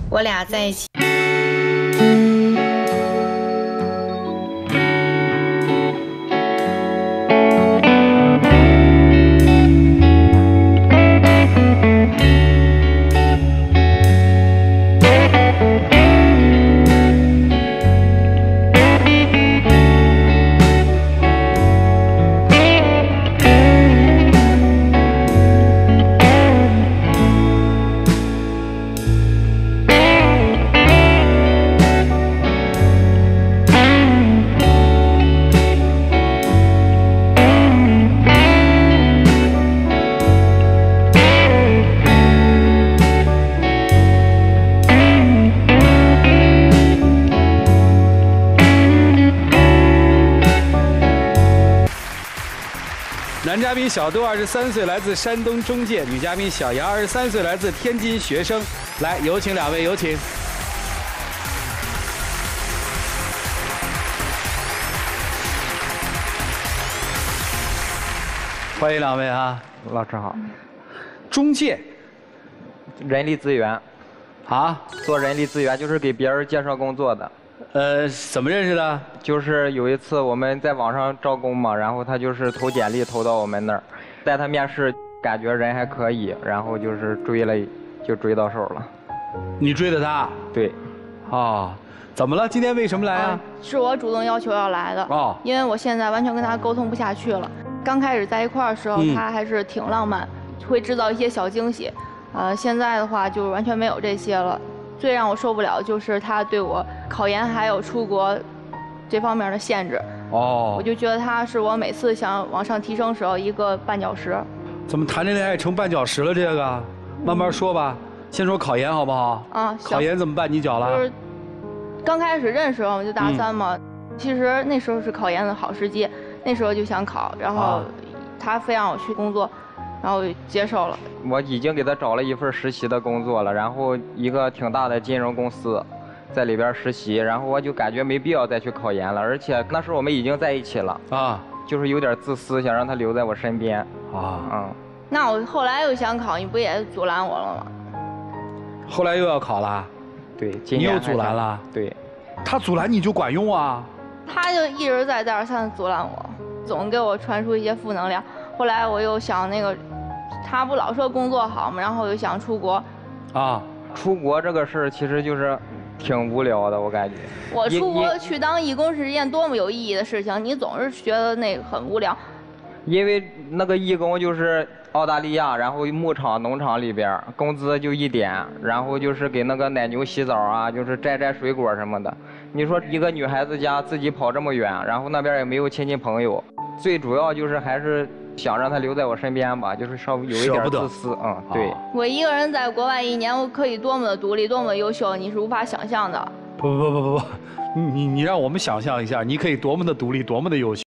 我俩在一起。 男嘉宾小杜23岁，来自山东中介；女嘉宾小杨23岁，来自天津学生。来，有请两位，有请。欢迎两位啊， 老师好。 中介， 人力资源， 啊， 做人力资源就是给别人介绍工作的。 怎么认识的？ 就是有一次我们在网上招工嘛，然后他就是投简历投到我们那儿，带他面试，感觉人还可以，然后就是追了，就追到手了。 你追的他？ 对。 哦，怎么了？今天为什么来啊？ 是我主动要求要来的。哦。因为我现在完全跟他沟通不下去了。刚开始在一块儿的时候，他还是挺浪漫，会制造一些小惊喜。现在的话就完全没有这些了。最让我受不了就是他对我考研还有出国这方面的限制。哦，我就觉得他是我每次想往上提升时候一个绊脚石。 怎么谈恋爱成绊脚石了？这个慢慢说吧，先说考研好不好？啊，考研怎么绊你脚了？ 就是刚开始认识我们就大3嘛，其实那时候是考研的好时机，那时候就想考，然后他非让我去工作。然后接受了， 我已经给他找了一份实习的工作了，然后一个挺大的金融公司，在里边实习，然后我就感觉没必要再去考研了，而且那时候我们已经在一起了啊，就是有点自私，想让他留在我身边啊。 那我后来又想考，你不也阻拦我了吗？ 后来又要考了？ 对， 你又阻拦了？ 对， 他阻拦你就管用啊？ 他就一而再再而三的阻拦我，总给我传输一些负能量。后来我又想那个。他不老说工作好吗？然后又想出国， 啊，出国这个事儿其实就是挺无聊的，我感觉。 我出国去当义工是一件多么有意义的事情，你总是觉得那个很无聊。 因为那个义工就是澳大利亚，然后牧场、农场里边，工资就1点，然后就是给那个奶牛洗澡啊，就是摘水果什么的。你说一个女孩子家自己跑这么远，然后那边也没有亲戚朋友，最主要就是还是。想让他留在我身边吧，就是稍微有一点自私，对。 我一个人在国外1年，我可以多么的独立，多么的优秀，你是无法想象的。 不，你让我们想象一下，你可以多么的独立，多么的优秀。